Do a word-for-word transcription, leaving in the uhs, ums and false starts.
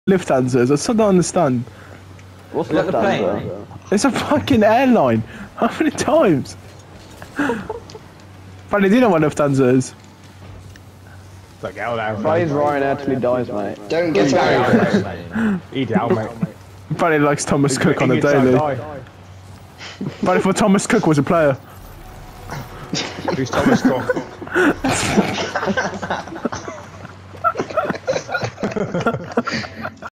Lufthansa is? I still don't understand. What's Look at the Lufthansa? It's a fucking airline. How many times? Funny, do you know what Lufthansa is? Like, get out there. Praise Ryan actually dies, mate. Don't get out. Eat out, mate. Funny likes Thomas Cook on the daily. Funny if Thomas Cook was a player. Who's Thomas Cook?